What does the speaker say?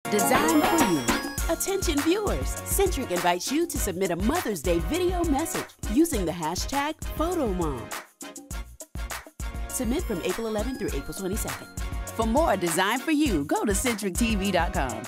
Designed for you. Attention viewers, Centric invites you to submit a Mother's Day video message using the hashtag PhotoMom. Submit from April 11th through April 22nd. For more Designed for You, go to CentricTV.com.